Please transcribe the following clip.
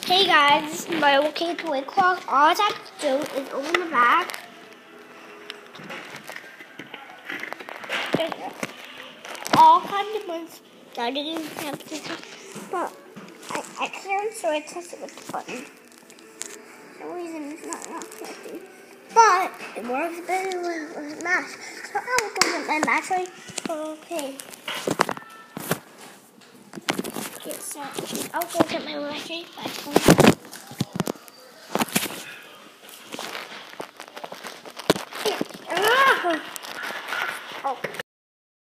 Hey guys, this is my OK toy clock. All I have to do is open the back. There's all kinds of ones that I didn't have to touch, but I can't, so I test it with the button. For some reason it's not connecting. But it works better with a match. So I will go get my match right. Okay. I'll go get my match right.